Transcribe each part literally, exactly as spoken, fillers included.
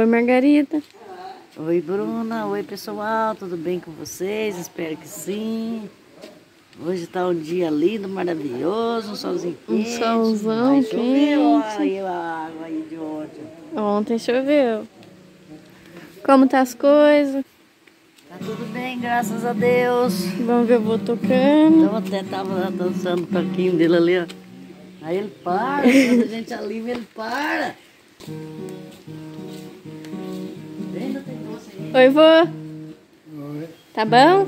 Oi, Margarida. Oi, Bruna. Oi, pessoal. Tudo bem com vocês? Espero que sim. Hoje tá um dia lindo, maravilhoso, um solzinho quente. Um solzão quente. Choveu aí a água aí de ontem. Ontem choveu. Como tá as coisas? Tá tudo bem, graças a Deus. Vamos ver, eu vou tocando. Eu até tava dançando o toquinho dele ali, ó. Aí ele para, quando a gente alivia, ele para. Oi, vô. Oi. Tá bom?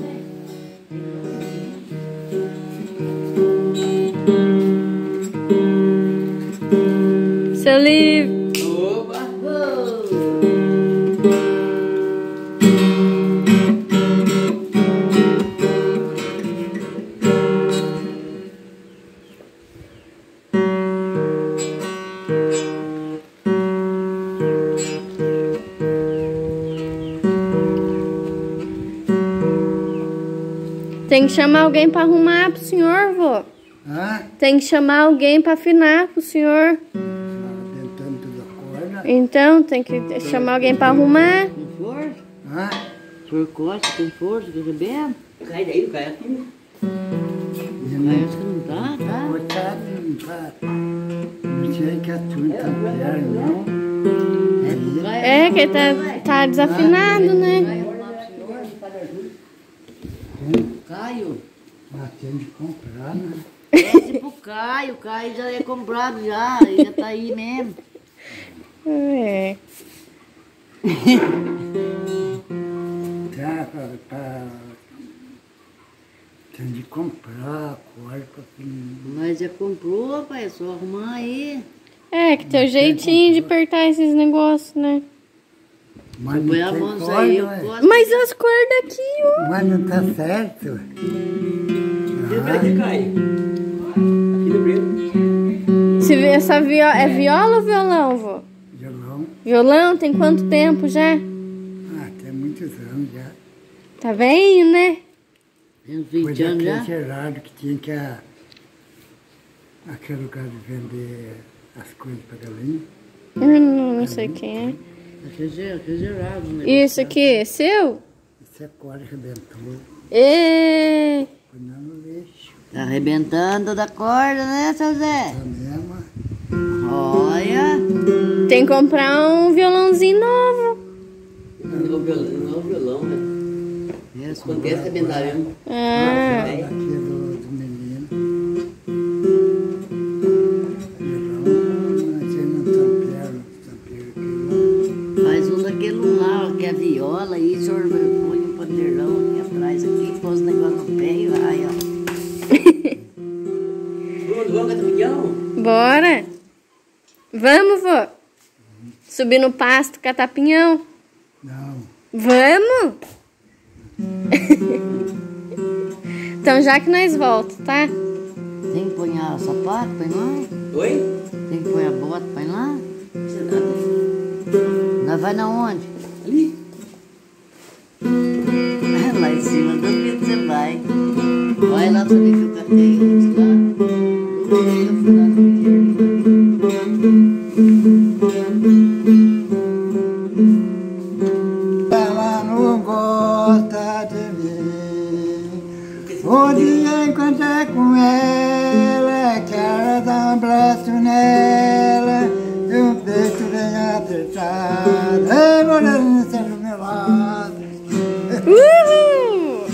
Seu livro. Opa! Tem que chamar alguém pra arrumar pro senhor, vô. Hã? Tem que chamar alguém pra afinar pro senhor. Tentando tudo a corda. Então, tem que chamar alguém pra arrumar. Com força? Hã? Por corte, com força, que arrebenta. Cai daí, não cai aqui. Aí acho que não tá, tá? Cortado não tá. Não sei que a tua tá perto, não. É, que ele tá, tá desafinado, né? Caio. Mas tem de comprar, né? Pede pro Caio, o Caio já é comprado já, ele já tá aí mesmo. É. Tá, pra, pra... Tem de comprar corda pra filho. Mas já comprou, pai, é só arrumar aí. É, que tem o jeitinho de apertar esses negócios, né? Mas Põe não a tem mão corda, aí, eu ué. gosto. Mas as cordas aqui, ó. Mas não tá certo. Ele cai, ele cai. Aqui no preto. Se vê essa viola, é viola ou violão, vô? Violão. Violão tem quanto tempo já? Ah, tem muitos anos já. Tá velho, né? Tem uns Foi vinte anos daquele já. Gerardo que tinha que a, aquele lugar de vender as coisas para galinha. Hum, não sei quem Aqui é aqui é Geraldo, né? é. Isso aqui é seu? Esse é corda arrebentou. Ê, Foi lá no lixo. Tá arrebentando da corda, né, seu Zé? A mesma. Olha. tem que comprar um violãozinho novo. Não é o violão, não é o violão, né? Essa, Acontece arrebentar mesmo. Ah, Aqui é do, do menino. Violão, você não tampero, tampero aqui faz um daquele lá, que é viola, aí o senhor põe um pandeirão aqui atrás, aqui, pôs o negócio no pé e vai, ó. Bruno, vamos cantar pião? bora. Vamos, vô. Subir no pasto, catar pinhão. não. Não. Vamos? Então já que nós voltamos, tá? Tem que pôr o sapato, põe lá. Oi? Tem que pôr a bota, põe lá. Você nada. Nós vai na onde? Ali. Lá em cima, duvido que você vai. Vai lá pra ver que eu cantei antes lá. Eu fui lá no Ela não gosta de mim. Onde encontrar com ela, quero dar um abraço nela, e um beijo bem apertado. Ei, morena, está do meu lado. Uhul!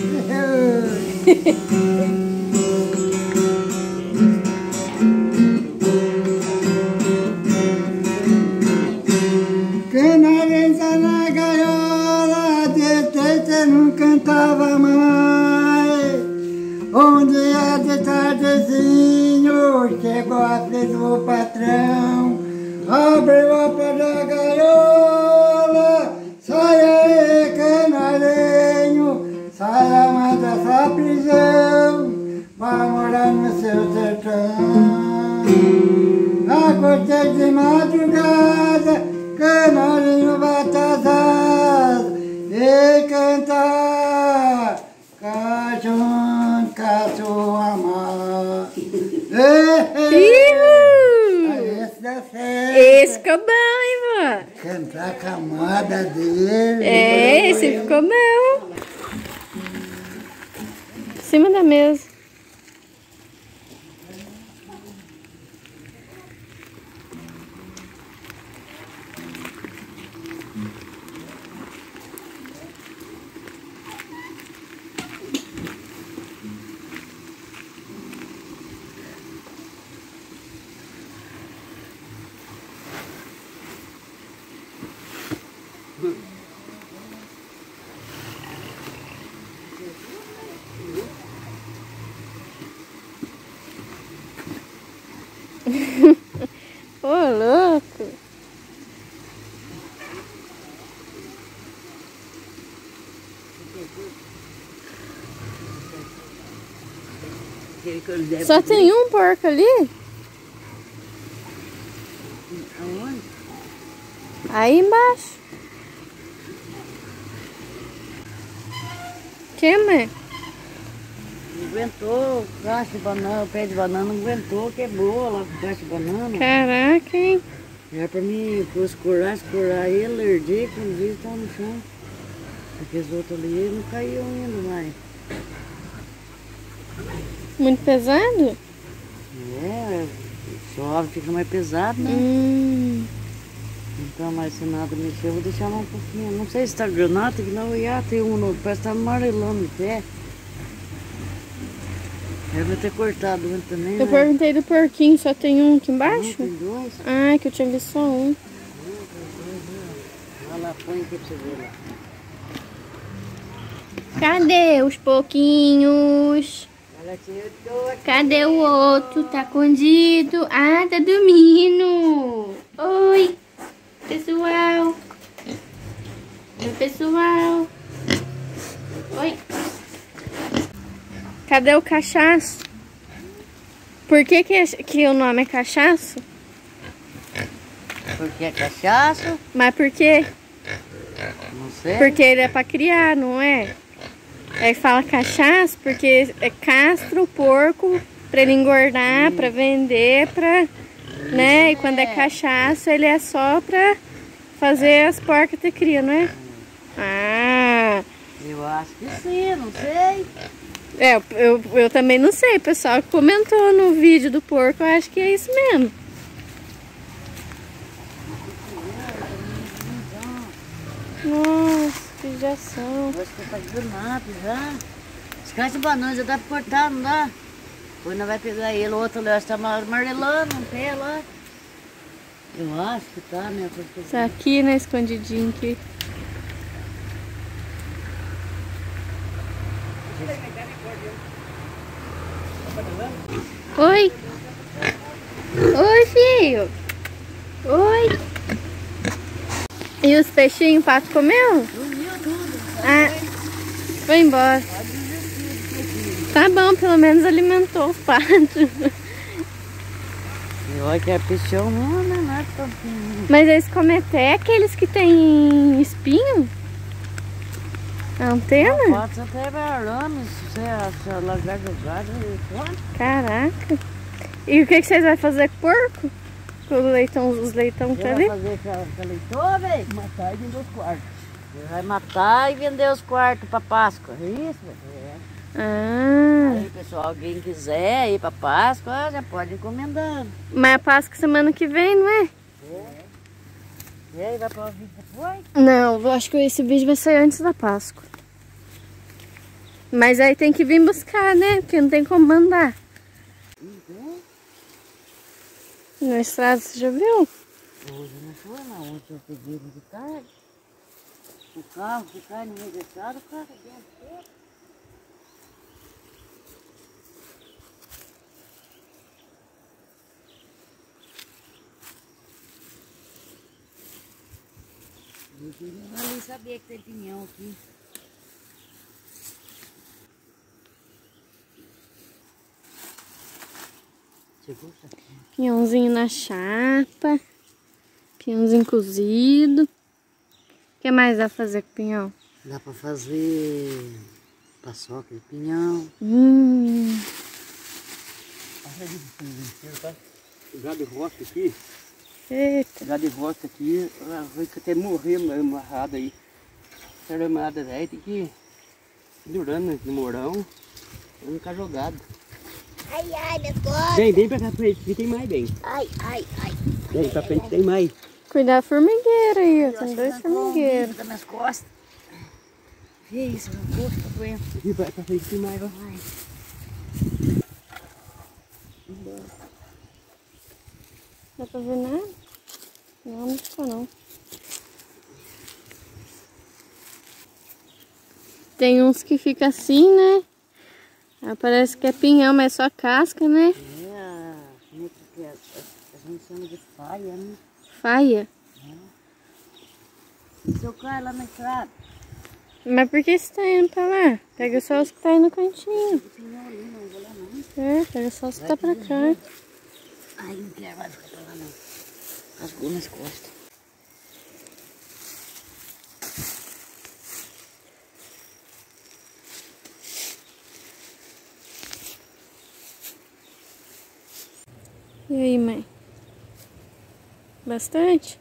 Canarense na gaiola, de tete não cantava mais. Um dia de tardezinho, chegou a filha do patrão, abriu a porta da gaiola, sai aí, canarinho, saia mais dessa prisão, vai morar no seu sertão. Acordei de madrugada, canarinho bate as asas e cantar, cajun, caço amar. Uhul! Esse dá certo. Esse ficou bom, hein, vô? Cantar camada dele. É, esse ficou bom. Em cima da mesa. Ô, louco! Só tem um porco ali? Aonde? Aí embaixo. Que, mãe? Não aguentou o cacho de banana, o pé de banana não aguentou, quebrou lá com o cacho de banana. Caraca, hein? Era pra mim pôr escorar, escorar ele, herder, quando ele estava no chão. Porque os outros ali não caíam ainda mais. Muito pesado? É, chove, fica mais pesado, né? Hum. Então, mas se nada mexer, eu vou deixar lá um pouquinho. Não sei se tá granata, que não ia ter um novo, parece que tá amarelando no pé. Eu vou ter cortado um também, Eu né? perguntei do porquinho, só tem um aqui embaixo? Não, tem dois. Ah, que eu tinha visto só um. Olha lá, põe aqui pra você ver lá. Cadê os porquinhos? Olha aqui, eu tô aqui. Cadê o outro? Tá escondido. Ah, tá dormindo. Oi, pessoal. Oi, pessoal. Oi. Cadê o cachaço? Por que que, que o nome é cachaço? Porque é cachaça? Mas por quê? Não sei. Porque ele é pra criar, não é? Aí fala cachaço porque é castro o porco pra ele engordar, pra vender, pra, né? E quando é cachaço, ele é só pra fazer as porcas ter cria, não é? Ah, Eu acho que sim, não sei. é, eu, eu também não sei. O pessoal que comentou no vídeo do porco, eu acho que é isso mesmo. Nossa, que judiação. Eu acho que tá granado já. Os caras de banana já dá pra cortar, não dá? Depois nós vai pegar ele, o outro ali, acho que tá amarelando um pé lá. Eu acho que tá, né? Porque... Isso aqui, né, escondidinho aqui. Oi. Oi, filho. Oi. E os peixinhos o pato comeu? Dormiu tudo. Ah, foi embora. Tá bom, pelo menos alimentou os patos. Eu acho que é peixão, não, não é nada tantinho. Mas eles comem até aqueles que tem espinho? A antena? Pode ser até arame, se você achar largar jogado, ele come. Caraca. E o que, que vocês vão fazer com o porco? Com o leitão, os leitão que tá Ele ali? vai fazer aquela leitor, velho? Matar e vender os quartos. Ele vai matar e vender os quartos pra Páscoa. É isso, velho? Ah. Aí, pessoal, alguém quiser ir pra Páscoa, já pode encomendar. Mas a Páscoa semana que vem, não é? É. E aí, vai pra vídeo depois? Não, eu acho que esse vídeo vai sair antes da Páscoa. Mas aí tem que vir buscar, né? Porque não tem como mandar. Uhum. Na estrada, você já viu? Hoje não foi, não. Ontem eu peguei de tarde. O carro que cai no meio da estrada, o carro dentro. Eu queria ali saber que tem pinhão aqui. Chegou isso aqui. Pinhãozinho na chapa. Pinhãozinho cozido. O que mais dá pra fazer com pinhão? Dá pra fazer paçoca de pinhão. Hum. O gado roça aqui, Eita. Pegar de roça aqui, vai até morrer amarrado aí. Essa armada velha tem que ir durando no morão, pra não ficar jogado. Ai, ai, minhas costas. Vem, vem pra cá frente, aqui tem mais, bem. Ai, ai, ai. Vem pra frente, tem mais. Cuidar da formigueira aí, ó. Tem Tem dois formigueiros. das minhas costas. Vê isso, meu corpo tá doendo. Aqui vai pra frente, tem mais, ó. Ai. Dá pra ver nada? Não, não ficou não. Tem uns que fica assim, né? Ah, parece que é pinhão, mas é só casca, né? É, como é que é? A gente chama de faia, né? Faia. E se eu cair lá na estrada? Mas por que você tá indo pra lá? Pega só os que tá aí no cantinho. Não vou lá não. É, pega só os que tá pra cá. Ai, não quero mais ficar pra lá não. Rasgou nas costas. E aí, mãe? Bastante?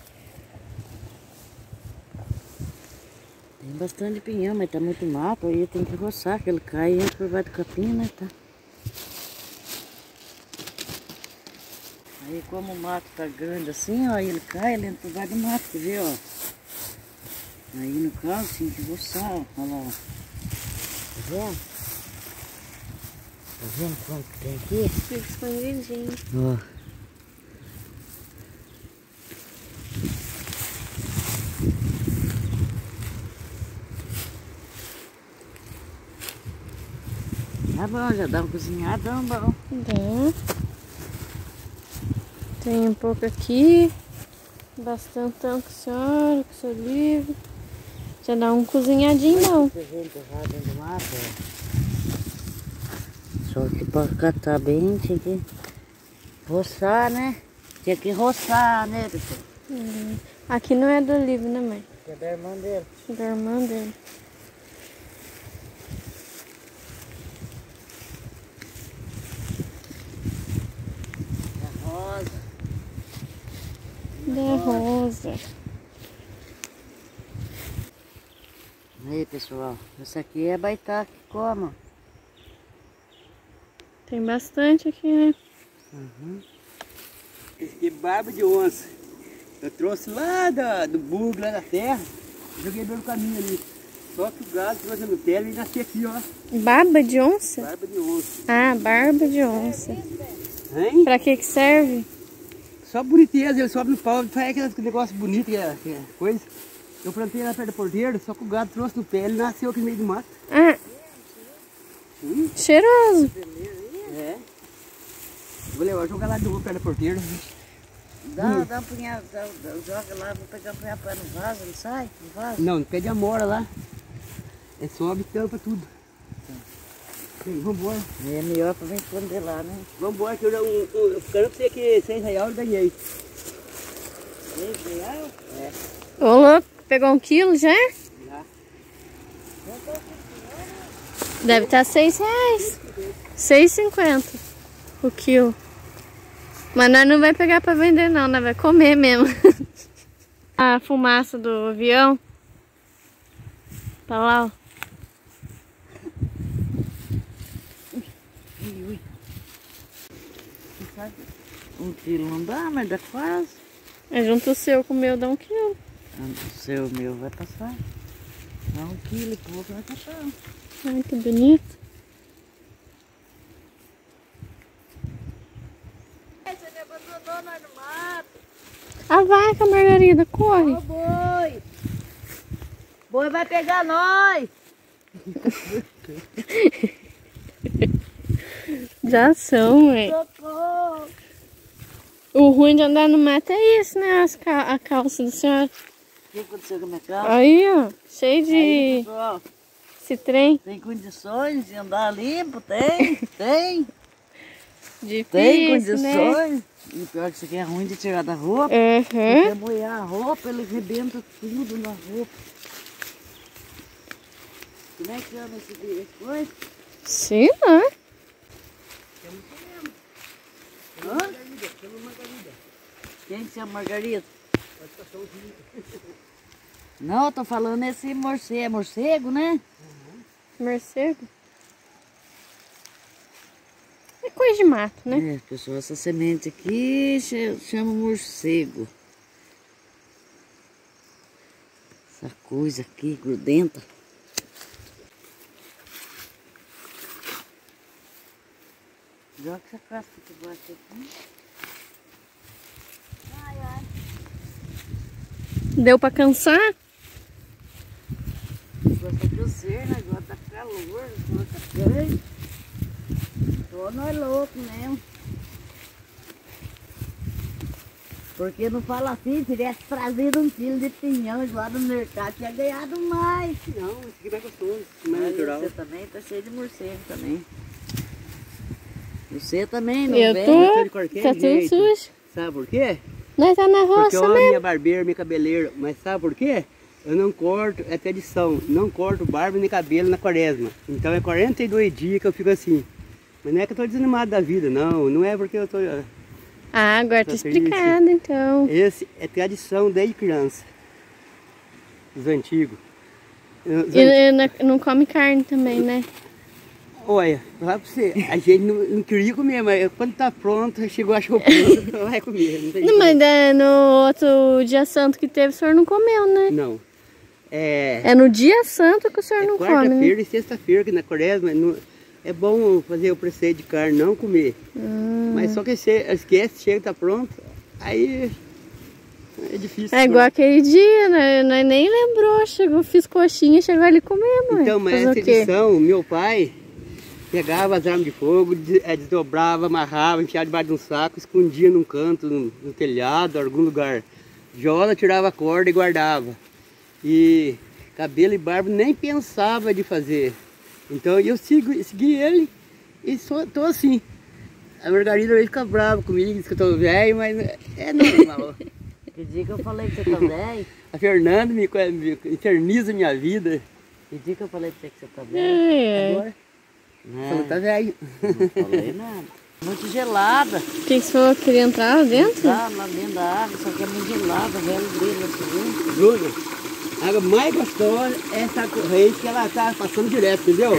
Tem bastante pinhão, mas tá muito mato, aí tem que roçar, que ele cai aí por baixo do capim, né? Tá. Aí como o mato tá grande assim, ó, ele cai, ele entra por baixo do mato, quer ver, ó. Aí no caso tem que roçar, ó, olha lá. Tá vendo? Tá vendo quanto que tem aqui? Fica escondidinho. Ó. Tá bom, já dá um cozinhadão bom. Dá. Tem um pouco aqui. Bastantão com a senhora, com o seu livro. Já dá um cozinhadinho não. Você vê enterrado dentro do mato, ó. Só que pra catar bem tinha que roçar, né? Tinha que roçar, né, pessoal? Hum. Aqui não é do livro, né, mãe? É da irmã dele. Da irmã dele. Da rosa. Da rosa. Aí, pessoal, essa aqui é baitaque, como? Tem bastante aqui, né? Uhum. Esse aqui é barba de onça. Eu trouxe lá da, do bug, lá da terra, joguei pelo caminho ali. Só que o gado trouxe no pé e nasci aqui, ó. Barba de onça? Barba de onça. Ah, barba de onça. Hein? Pra que que serve? Só boniteza, ele sobe no pau, faz aquele negócio bonito que é, que é coisa. Eu plantei lá perto da porteira, só que o gado trouxe no pé, ele nasceu aqui no meio do mato. Ah, Hum? cheiroso. É. Vou levar, jogar lá de novo perto da porteira. Dá, dá um punhado, dá, dá, joga lá, vou pegar um punhado para no vaso, não sai? No vaso? Não, não pede amora lá. É sobe e tampa tudo. Sim, vambora. É melhor para vir esconder lá, né? Vambora, que eu já. Um, um, eu quero pra você que seis reais eu ganhei. Seis reais? É. Ô, louco, pegou um quilo já? Já. Deve estar seis reais. Seis e cinquenta o quilo. Mas nós não vai pegar pra vender não, nós vai comer mesmo. A fumaça do avião. Tá lá, ó. Ui, ui. Um quilo não dá, mas dá quase. É junto o seu com o meu, dá um quilo. O seu meu vai passar. Dá um quilo e pouco vai passar. Ai, que bonito. Você me abandonou nós no mato. A vaca, Margarida, corre. Ô boi! Boi vai pegar nós! Já são, ué. Socorro! O ruim de andar no mato é isso, né? As cal a calça da senhora. O que aconteceu com a minha calça? Aí, ó. Cheio Aí, de pessoal, esse trem. tem condições de andar limpo? Tem, tem. Difícil, Tem né? condições. E pior que isso aqui é ruim de tirar da roupa. Uhum. Porque molhar a roupa, ele rebenta tudo na roupa. Como é que chama esse, esse coisa? Sim, né? Hã? Quem que chama Margarida? Não, eu tô falando esse morcego, é morcego, né? Morcego? É coisa de mato, né? É, pessoal, essa semente aqui ch- chama morcego. Essa coisa aqui, grudenta. Joga essa casca que tu gosta aqui. Ai, ai. Deu pra cansar? Gosta de coceira, né? Gosta de calor, gosta de quente. Tô nós louco mesmo. Porque não fala assim, se tivesse trazido um quilo de pinhão lá no mercado, tinha ganhado mais. Não, esse aqui vai gostoso, mais Mas natural. você também tá cheio de morcego também. Você também, não Eu vem? tô. Tô de qualquer Tá tudo jeito. sujo. Sabe por quê? Nós tá na Porque roça eu amo mesmo. minha barbeira, minha cabeleira. Mas sabe por quê? Eu não corto, é tradição, não corto barba nem cabelo na quaresma. Então é quarenta e dois dias que eu fico assim. Mas não é que eu tô desanimado da vida, não. Não é porque eu tô... Ah, agora tá Tá feliz? explicado então. Esse é tradição desde criança. Dos antigos. Os E e não- não come carne também, né? Olha, lá pra você, a gente não, não queria comer, mas quando tá pronto, chegou, achou pronto, vai comer. Não, tem Não, mas jeito. é, no outro dia santo que teve, o senhor não comeu, né? Não. É, É no dia santo que o senhor é não come, né? quarta-feira e sexta-feira que na quaresma não, é bom fazer o preceito de carne, não comer. Hum. Mas só que você esquece, chega, tá pronto, aí é difícil. É igual aquele dia, né? Nós nem lembrou. Chegou, fiz coxinha, chegou ali comendo. Então, mas Fazer essa o quê? edição, meu pai pegava as armas de fogo, des- eh, desdobrava, amarrava, enfiava debaixo de um saco, escondia num canto, no, no telhado, em algum lugar. Viola, tirava a corda e guardava. E cabelo e barba nem pensava de fazer. Então eu sigo, segui ele e sou, tô assim. A Margarida vai ficar brava comigo, diz que eu tô velho, mas é normal. Que dia que eu falei que você tá velho? A Fernanda me, me eterniza minha vida. Que dia que eu falei pra você que você tá velho? É. Agora, falou, tá velho. Não falei nada. Muito gelada. O que que você falou que queria entrar lá dentro? Tá lá dentro da água, só que é muito gelada, velho brilho, você viu? Bruna, a água mais gostosa é essa corrente que ela tá passando direto, entendeu?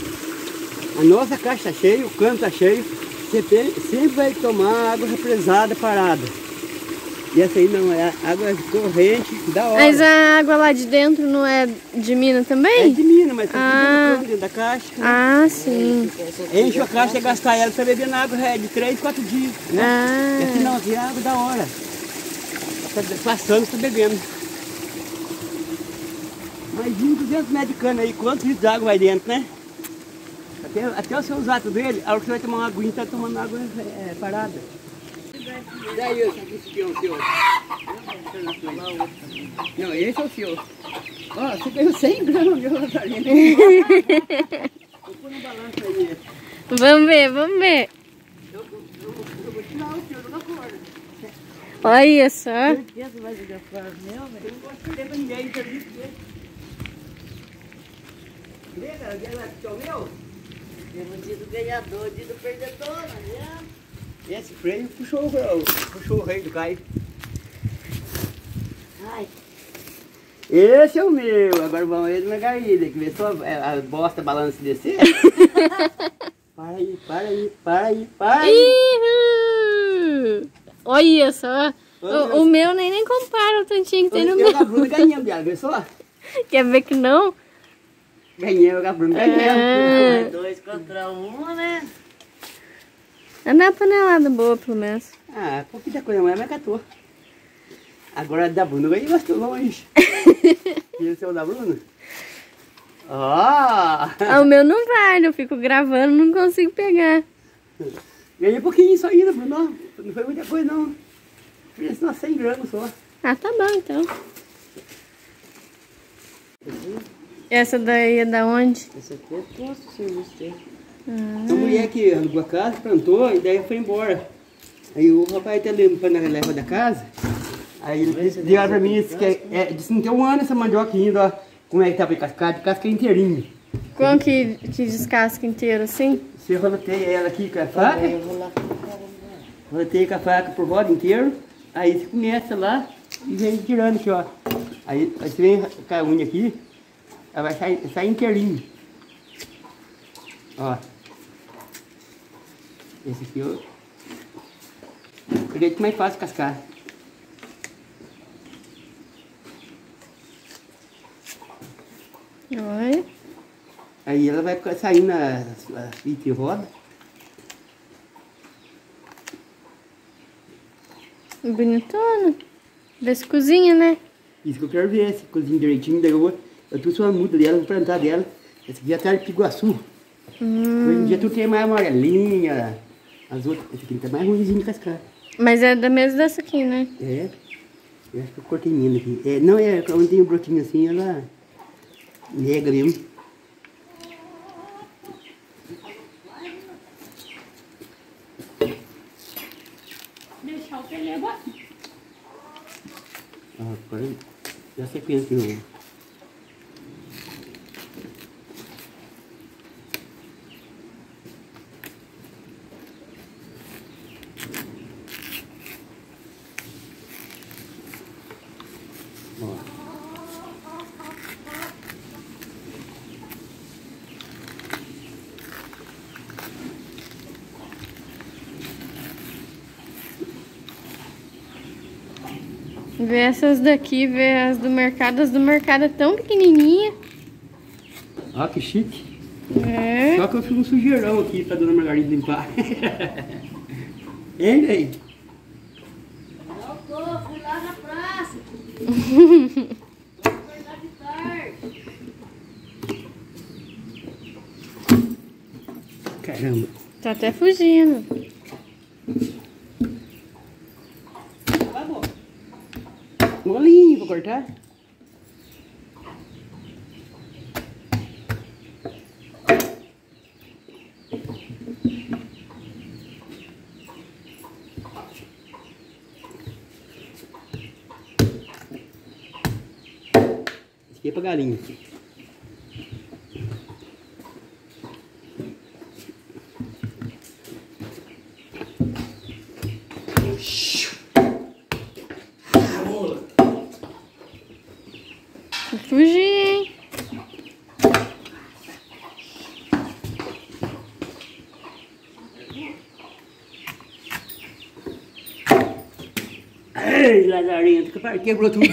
A nossa caixa tá cheia, o cano tá cheio, você tem- sempre vai tomar água represada, parada. E essa aí não, é água corrente, da hora. Mas a água lá de dentro não é de mina É também? de mina, mas tá Ah. dentro do cano, dentro da caixa. Ah, sim. Enche a caixa e gastar ela, você bebendo água é de três, quatro dias. Né? Ah. E assim não, aqui é água da hora. Tá passando, tá bebendo. Mas de duzentos metros de cana aí, quantos litros de água vai dentro, né? Até, até você usar tudo ele, a hora que você vai tomar uma aguinha, tá tomando água é, parada. E aí, esse aqui é o seu? Não, esse é o seu. Ó, você ganhou cem gramas de rosalina. Vou pôr no balanço aí. Vamos ver, vamos ver. Eu, eu, eu vou tirar o seu da corda. Olha só. Por que você vai jogar fora meu, velho? Eu não gosto de perder pra ninguém, então isso mesmo. Lembra? Aquela que é o meu? Temos dia do ganhador, dia do perdedor, não adianta. Esse freio puxou, o- puxou o rei do Caio. Ai, Esse é o meu. Agora vamos ver do Margarida, que vê só a, a bosta balança descer. Para aí, para aí, para aí, para aí. Ihu! Olha só. O, o meu nem, nem compara o tantinho que tem no Eu com a meu. Bruna ganhamos, viado, vê só. Quer ver que não? Ganhei, eu com a Bruna ganhamos. Ah. dois contra um, né? Andar panelada boa, pelo menos. Ah, pouquinha coisa, mas é catou. Agora da Bruna, eu ganhei gostou longe. E esse é o da Bruna? Ó! Ah, o meu não vale, eu fico gravando, não consigo pegar. Ganhei um pouquinho só ainda, Bruno. Não foi muita coisa, não. Fiz umas cem gramas só. Ah, tá bom então. Essa daí é da onde? Esse aqui é posto, serviço dele. A mulher que alugou a casa, plantou e daí foi embora. Aí o rapaz até limpando a releva da casa. Aí ele disse, deu pra mim, disse que é, é, disse, não tem um ano essa mandioca ainda, ó. Como é que tá bem cascada? Casca inteirinha. Como que, que descasca inteiro assim? Você roteia ela aqui com a faca, Eu vou lá. roteia com a faca por volta inteiro, Aí você começa lá e vem tirando aqui, ó. Aí, aí você vem com a unha aqui, ela vai sair, sair inteirinho. Ó. Esse aqui, ó. O jeito mais fácil cascar. Olha. Aí ela vai saindo as, as fitas de roda. Bonitona. Vê se cozinha, né? Isso que eu quero ver, se cozinha direitinho. Daí eu vou, eu trouxe uma muda dela, vou plantar dela. Esse aqui é a terra de Piguaçu. Hum. Hoje em dia tu tem mais amarelinha, as outras. Esse aqui tá mais ruimzinho de cascar. Mas é da mesma dessa aqui, né? É. Eu acho que eu cortei minha aqui. É, não, é onde tem um brotinho assim, ela nega mesmo. Deixar o pelego aqui. Ah, agora já sequência de novo. Ó. Vê essas daqui, vê as do mercado. As do mercado é tão pequenininha. Ó, que chique. É. Só que eu fiz um sujeirão aqui pra dona Margarida limpar. Hein, velho? Eu tô, fui lá na praça. Foi lá de tarde. Caramba. Tá até fugindo. Vai, bom. Molinho pra cortar. Esse aqui é pra galinha. Fugir, hein? Ei, lazarento, quebrou tudo.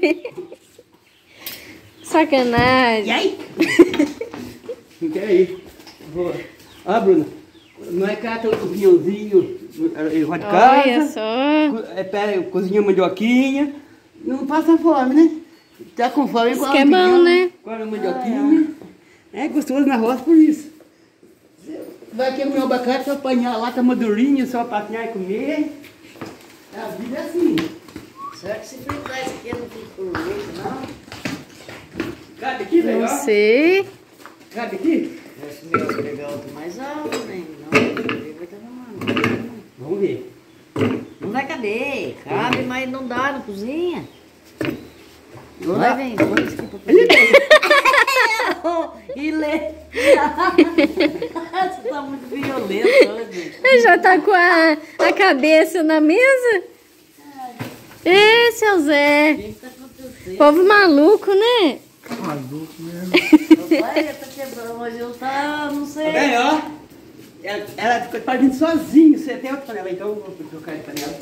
Sacanagem. E aí? Não quer ir. Vou. Ó, Bruna, não é cata o pinhãozinho, roda de casa. Olha só. Co- É, pera, cozinha mandioquinha. Não passa fome, né? Tá com fome, Isso igual que é um bom, pinhão, né? Agora a mandioquinha. É gostoso na roça por isso. Você vai aqui no meu abacate, só apanhar lá, tá madurinho, só apanhar e comer. A vida é assim. Será que se fritar isso aqui não fica por jeito, não? Cabe aqui, velho? Não ó. sei. Cabe aqui? Esse meu vai pegar outro mais alto, né? Não, ele vai estar na mão. Vamos ver. Não vai caber. Cabe, mas não dá na cozinha. Vamos Vai, lá. vem, põe isso aqui pra cozinha. E lê. Você tá muito violento hoje. Ele já tá com a, a cabeça na mesa? Ê, seu Zé. O que tá acontecendo? Povo maluco, né? Maluco mesmo. Papai, tá quebrando, mas eu tá, não sei. Tá bem, ó. Ela, ela ficou partindo sozinho. Você tem outra panela, então eu vou trocar de panela.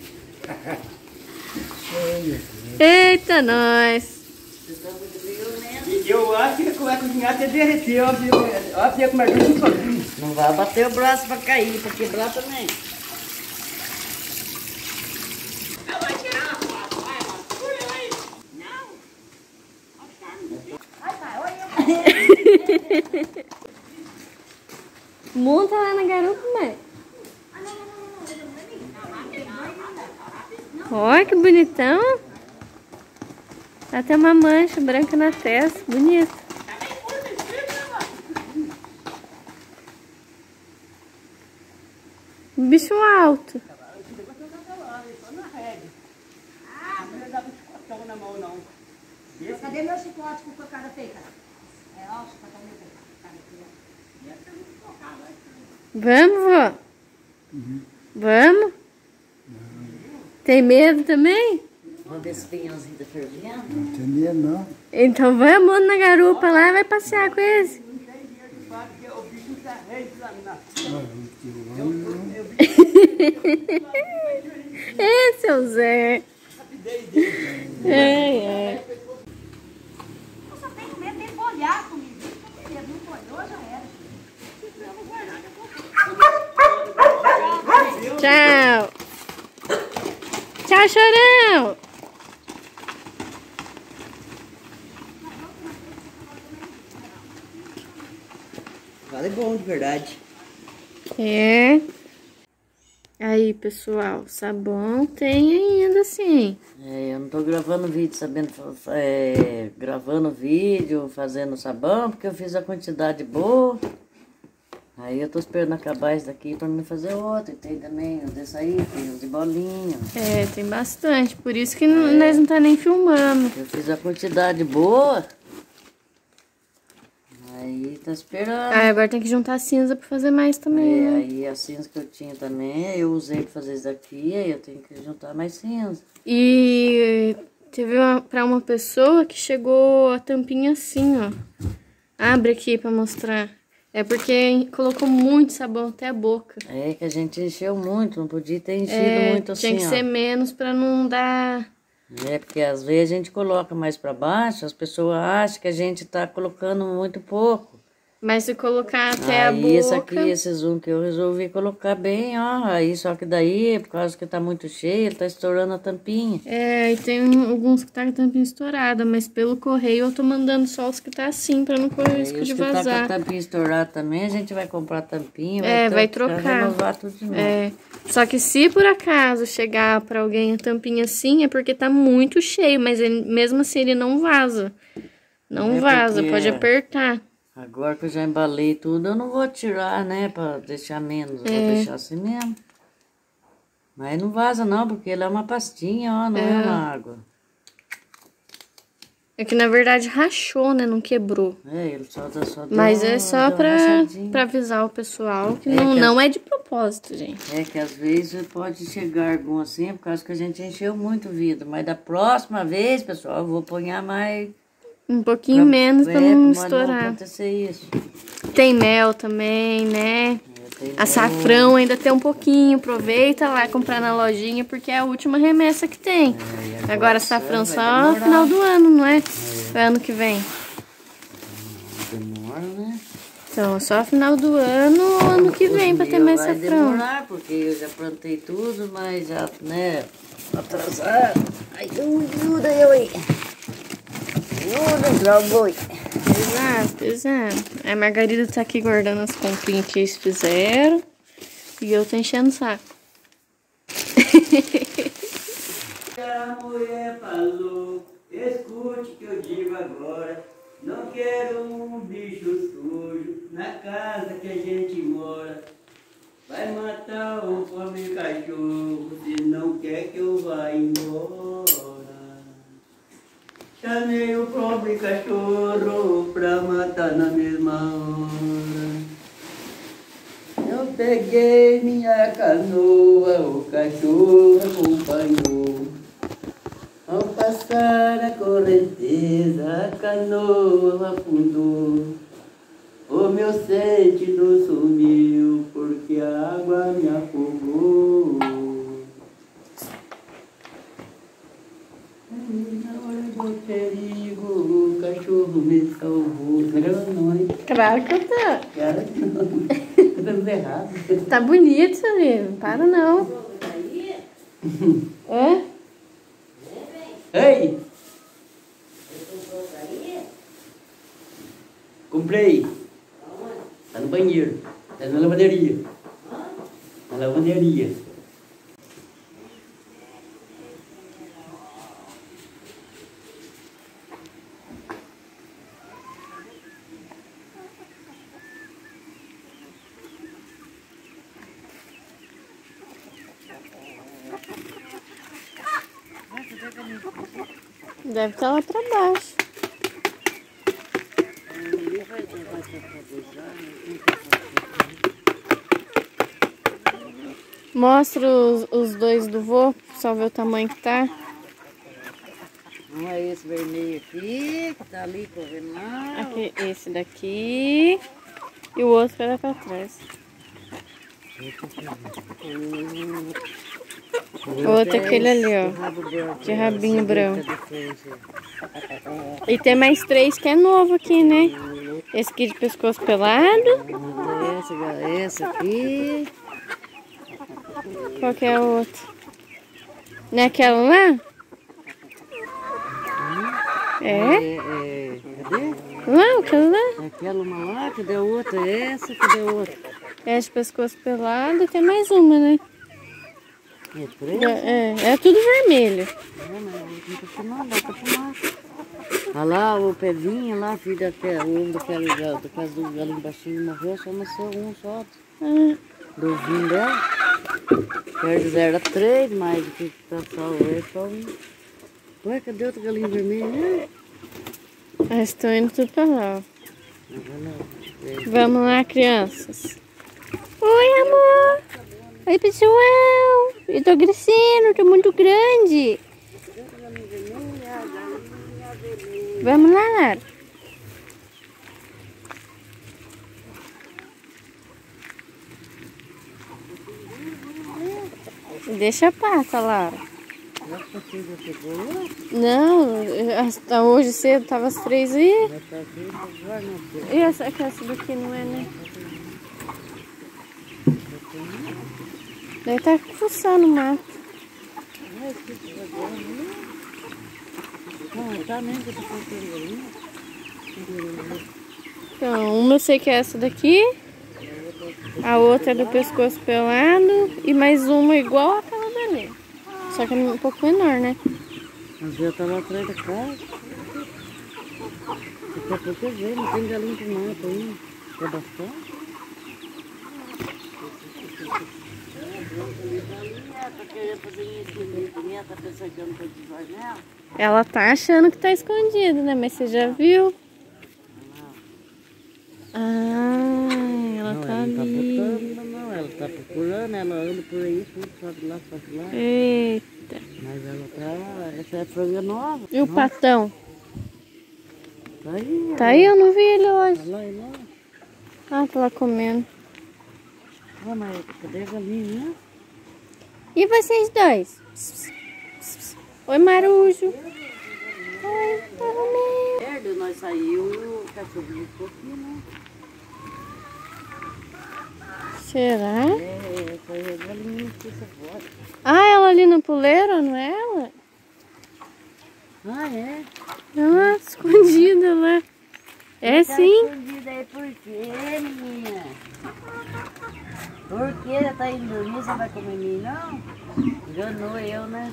Eita, nós. Você tá muito violento. E eu acho que vai cozinhar até derreter, ó. Ó, você com mais um sozinho. Não vai bater o braço pra cair, pra quebrar também. Monta lá na garupa, mãe. Olha que bonitão. Até uma mancha branca na testa. Bonito. Um bicho alto. Cadê meu chicote com a cara feia, cara? É, ó, o chicote tá meio feio. Vamos, vó? Vamos? Tem medo também? Vamos ver se o pinhãozinho tá fervendo. Não tem medo, não. Então vamos na garupa lá e vai passear com esse. Esse é o Zé. É, é. Eu só tenho medo dele olhar comigo. Se ele não olhou, já era. Tchau. Tchau, chorão. Vale bom, de verdade. É. Aí, pessoal, sabão tem ainda sim. É, eu não tô gravando vídeo, sabendo, é, gravando vídeo, fazendo sabão, porque eu fiz a quantidade boa. Aí eu tô esperando acabar esse daqui pra me fazer outro. E tem também os desse aí, tem os de bolinha. É, tem bastante, por isso que não- nós não tá nem filmando. Eu fiz a quantidade boa. Aí tá esperando. Ah, agora tem que juntar cinza pra fazer mais também, É, né? aí a cinza que eu tinha também, eu usei pra fazer isso daqui, aí eu tenho que juntar mais cinza. E teve uma, pra uma pessoa que chegou a tampinha assim, ó. Abre aqui pra mostrar. É porque colocou muito sabão até a boca. É que a gente encheu muito, não podia ter enchido É, muito assim, tinha que ó. ser menos pra não dar... É, porque às vezes a gente coloca mais pra baixo, as pessoas acham que a gente tá colocando muito pouco. Mas se colocar até a Aí boca... esse aqui, esse zoom que eu resolvi colocar bem, ó. Aí só que daí, por causa que tá muito cheio, ele tá estourando a tampinha. É, e tem um- alguns que tá com a tampinha estourada, mas pelo correio eu tô mandando só os que tá assim, pra não correr Aí risco os de que tá com a vazar. tampinha estourada também, a gente vai comprar a tampinha, É, vai trocar, trocar. renovar tudo de novo. É, só que se por acaso chegar pra alguém a tampinha assim, é porque tá muito cheio, mas ele- mesmo assim ele não vaza. Não É vaza, porque- pode apertar. Agora que eu já embalei tudo, eu não vou tirar, né, pra deixar menos, eu É. vou deixar assim mesmo. Mas não vaza não, porque ele é uma pastinha, ó, não é, É. uma água. É que na verdade rachou, né? Não quebrou. É, ele só, só deu Mas uma- é só deu uma pra, rachadinha. pra avisar o pessoal que, É não, que não é de propósito, gente. É que às vezes pode chegar algum assim, por causa que a gente encheu muito o vidro. Mas da próxima vez, pessoal, eu vou pôr mais... Um pouquinho menos pra é, não pra não estourar. acontecer isso. Tem mel também, né? É, tem Açafrão ainda tem um pouquinho. Aproveita lá comprar na lojinha, porque é a última remessa que tem. É, Agora agora açafrão vai só demorar. no final do ano, não é? É ano que vem. Demora, né? Então, só final do ano ou ano que vem Os pra ter meus mais vai açafrão. demorar, porque eu já plantei tudo, mas já, né, atrasado. Ai, ajuda eu aí. Ajuda, já boi. Exato, exato. A Margarida tá aqui guardando as comprinhas que eles fizeram. E eu tô enchendo o saco. A mulher falou, escute o que eu digo agora. Não quero um bicho sujo na casa que a gente mora. Vai matar o pobre cachorro se não quer que eu vá embora. Chamei o pobre cachorro pra matar na mesma hora. Eu peguei minha canoa, o cachorro acompanhou. Ao passar a correnteza, a canoa afundou. O meu sentido sumiu, porque a água me afogou. Na hora do perigo, o cachorro me salvou. Não, hein? Claro que eu tô. Cara, não. Tá dando errado. Tá bonito, Salim. Não para não. É? Ei! Comprei. Tá no banheiro. Tá na lavanderia. Na lavanderia. Deve estar lá pra baixo. Mostra os, os dois do vô, só ver o tamanho que tá. Um é esse vermelho aqui, que tá ali correndo lá. Aqui, esse daqui. E o outro vai lá pra trás. O outro é aquele ali, ó. De rabinho branco. E tem mais três que é novo aqui, né? Esse aqui de pescoço pelado. Esse, esse aqui. Qual que é o outro? Não é aquela lá? É? É, é, cadê? Lá, aquela lá? Aquela uma lá, cadê o outro? Essa, cadê o outro? É de pescoço pelado, tem mais uma, né? É três? É, é tudo vermelho. É, mas não tá fumando, dá pra fumar. Olha lá, o Pevinho lá, filho daquela, o ovo daquela, da casa do galinho baixinho morreu, só nasceu um só. Ah, Do vinho dela. Perde era três, mas o que tá só é só um. Ué, cadê outro galinho vermelho? eles estão indo tudo pra lá, ó. Não, Vamos lá, crianças. Oi, amor. Oi, pessoal. Eu tô crescendo, tô muito grande. Vamos lá, Lara. Deixa a pata, Lara. Não, hasta hoje cedo tava as três aí. E essa, essa daqui não é, né? Deve estar fuçando o mato. não, tá mesmo que eu tô colocando ali. Então, uma eu sei que é essa daqui. A outra é do pescoço pelado. E mais uma igual àquela dali. Só que é um pouco menor, né? Mas já tá lá atrás da casa. Daqui a pouco eu vejo, não tem galinha de mato ainda. Tá bastante? Ela tá achando que tá escondido, né? Mas você já viu? Ah, ela Não, tá ela não tá ali. botando, não. Ela tá procurando, ela anda por aí, tudo, sobe lá, sobe lá. Eita. Mas ela tá... Essa é franga nova. E o Nossa, patão? tá aí. Tá aí? Eu não vi ele hoje. Tá lá e lá. Ah, tá lá comendo. Ah, mas cadê a galinha, né? E vocês dois? Oi, Marujo. Oi, Marujo. Perto nós saiu e o cachorrinho ficou aqui, né? Será? É, essa aí é a galinha que você pode. Ah, ela ali no puleiro, não é ela? Ah, é? Ah, escondida lá. É Tá sim. escondida aí por quê, menina? Por que tá indo dormir? Você vai comer mim, não? Enganou eu, né?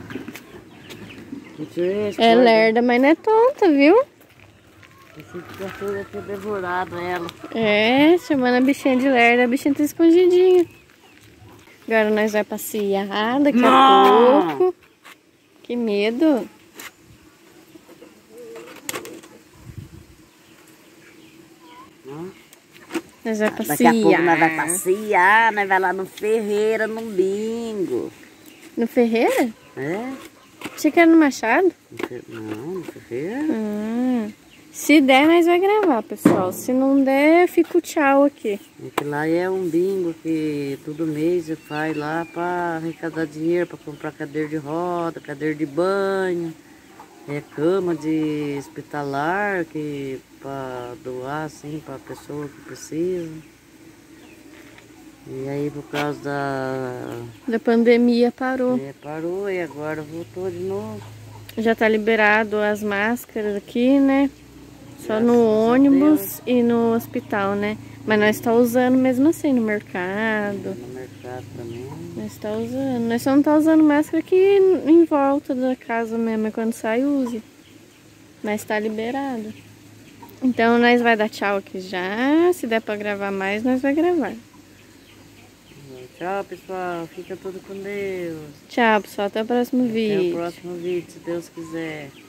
É lerda, mas não é tonta, viu? Esse cachorro deve ter devorado ela. É, chamando a bichinha de lerda, a bichinha tá escondidinha. Agora nós vamos passear daqui a Não. pouco. Que medo. Não. Nós vamos passear. Daqui a pouco nós vamos passear, nós vamos lá no Ferreira, no bingo. No Ferreira? É? Achei que era no Machado. No Fe- Não, no Ferreira. Ah, se der, nós vamos gravar, pessoal. Se não der, fica o tchau aqui. É que lá é um bingo que todo mês você faz lá para arrecadar dinheiro, para comprar cadeira de roda, cadeira de banho, é cama de hospitalar que para doar assim para pessoa que precisa. E aí por causa da Da pandemia parou. é, parou e agora voltou de novo. Já tá liberado as máscaras aqui, né? Só Graças no a ônibus Deus. e no hospital, né? Mas nós tá usando mesmo assim no mercado. No mercado também. Nós tá usando. Nós só não tá usando máscara aqui em volta da casa mesmo. Mas quando sai, use. Mas tá liberado. Então nós vai dar tchau aqui já. Se der pra gravar mais, nós vai gravar. Tchau, pessoal. Fica tudo com Deus. Tchau, pessoal. Até o próximo Até vídeo. o próximo vídeo, se Deus quiser.